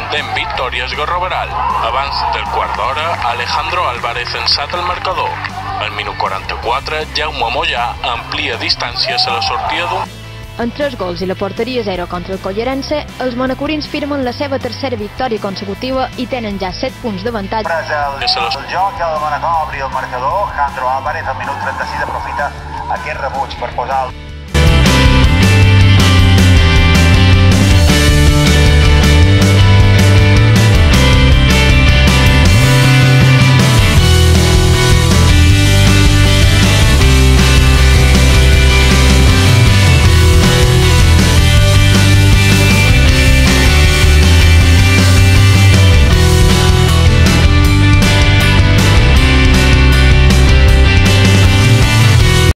contundent victòria esgarroveral. Abans del quart d'hora, Alejandro Álvarez enceta el marcador. Al minut 44, Jaume Mollà amplia distàncies a la sortida d'un... Amb 3 gols i la porteria 0 contra el Collerense, els monacorins firmen la seva tercera victòria consecutiva i tenen ja 7 punts d'avantatge. El joc, el Manacor obri el marcador, Alejandro Álvarez al minut 36 aprofita aquest rebuig per posar el...